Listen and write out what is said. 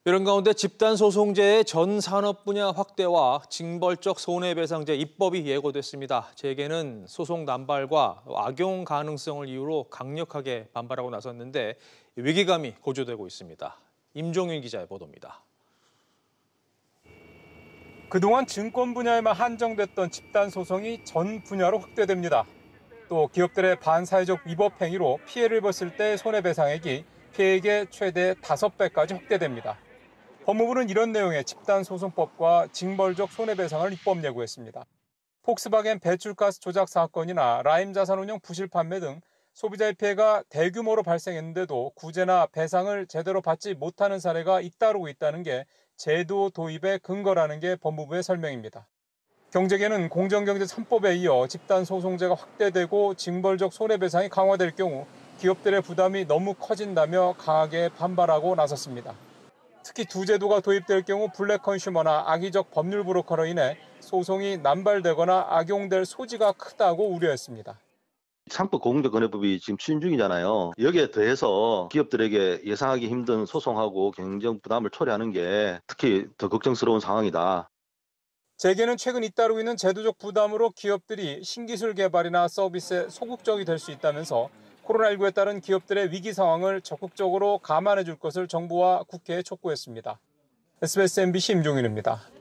이런 가운데 집단소송제의 전 산업 분야 확대와 징벌적 손해배상제 입법이 예고됐습니다. 재계는 소송 남발과 악용 가능성을 이유로 강력하게 반발하고 나섰는데 위기감이 고조되고 있습니다. 임종윤 기자의 보도입니다. 그동안 증권 분야에만 한정됐던 집단소송이 전 분야로 확대됩니다. 또 기업들의 반사회적 위법 행위로 피해를 입었을 때 손해배상액이 피해액의 최대 5배까지 확대됩니다. 법무부는 이런 내용의 집단소송법과 징벌적 손해배상을 입법 예고했습니다. 폭스바겐 배출가스 조작 사건이나 라임 자산운용 부실 판매 등 소비자의 피해가 대규모로 발생했는데도 구제나 배상을 제대로 받지 못하는 사례가 잇따르고 있다는 게 제도 도입의 근거라는 게 법무부의 설명입니다. 경제계는 공정경제 3법에 이어 집단소송제가 확대되고 징벌적 손해배상이 강화될 경우 기업들의 부담이 너무 커진다며 강하게 반발하고 나섰습니다. 특히 두 제도가 도입될 경우 블랙 컨슈머나 악의적 법률 브로커로 인해 소송이 남발되거나 악용될 소지가 크다고 우려했습니다. 상법 공정거래법이 지금 추진 중이잖아요. 여기에 더해서 기업들에게 예상하기 힘든 소송하고 경영 부담을 초래하는 게 특히 더 걱정스러운 상황이다. 재계는 최근 잇따르고 있는 제도적 부담으로 기업들이 신기술 개발이나 서비스에 소극적이 될 수 있다면서 코로나19에 따른 기업들의 위기 상황을 적극적으로 감안해 줄 것을 정부와 국회에 촉구했습니다. SBS MBC 임종윤입니다.